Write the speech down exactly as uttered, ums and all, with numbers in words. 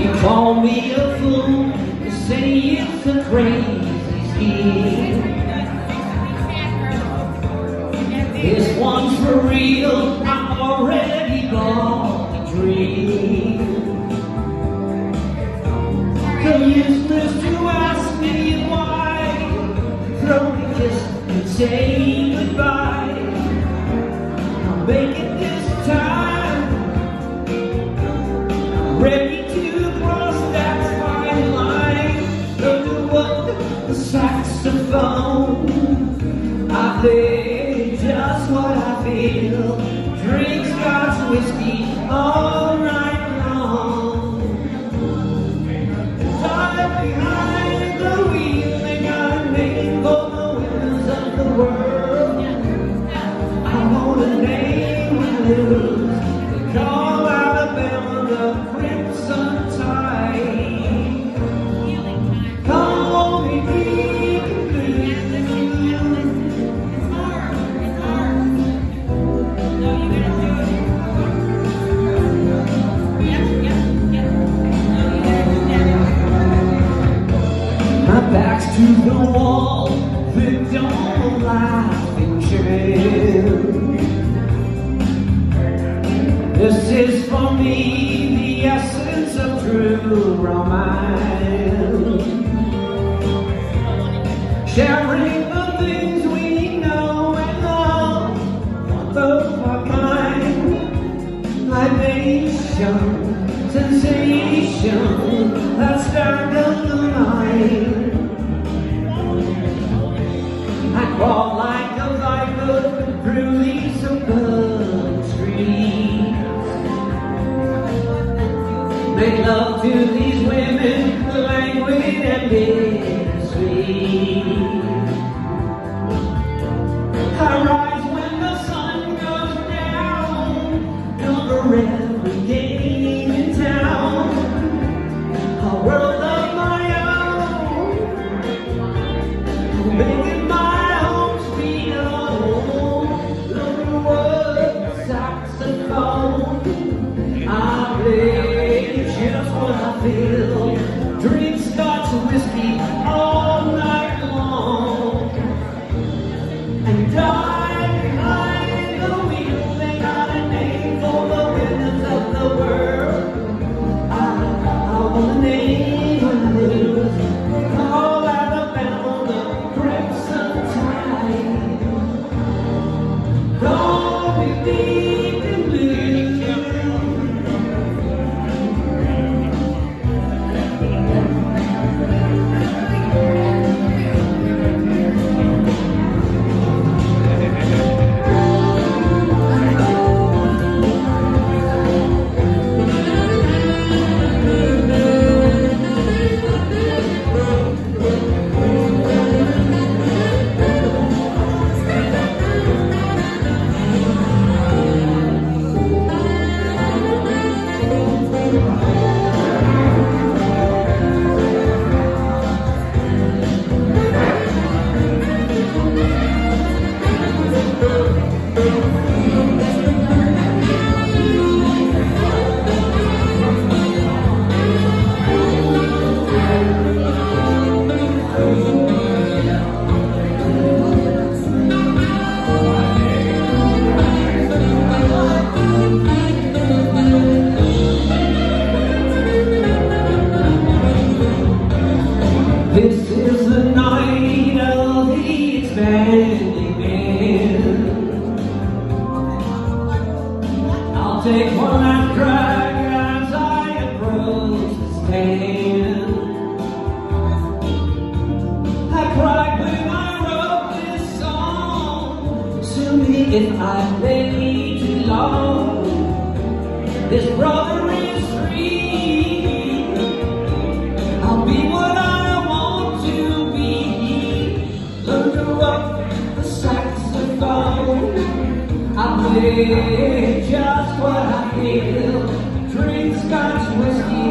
Call me a fool, you say it's a crazy scheme. This one's for real, I'm already gone to dream. So useless to ask me why, throw me a kiss and say goodbye. I'll make it this time, ready to cross that fine line. Don't do what the saxophone, I play just what I feel. Drink Scotch whiskey all night long. Dive behind the wheel, they got a name for the winners of the world. I want a name when I lose. They call Alabama the Crimson Tide. Call me deep blue. My back's to the wall, victim of laughing chair. This is for me, the essence of true romance. Sharing the things we know and love, both are kind. Libation, sensation, that startles the mind. I crawl like a viper through these suburban streets. Make love to these women, languid and bittersweet. I rise when the sun goes down, cover every game in town. A world of my own, making my home sweet home. Look at what saxophone, I play just what I feel. Drink Scotch whiskey all night long. And die behind the wheel, they got a name for the winners of the world. I, I want a name when I lose. Call Alabama the Crimson Tide. Call me deep and blue. This is the night of the expanding man. I'll take one last drag as I approach the stand. I cried when I wrote this song. Sue me if I play too long. This brother is free. I'll be what I I play just what I feel. Drink Scotch whiskey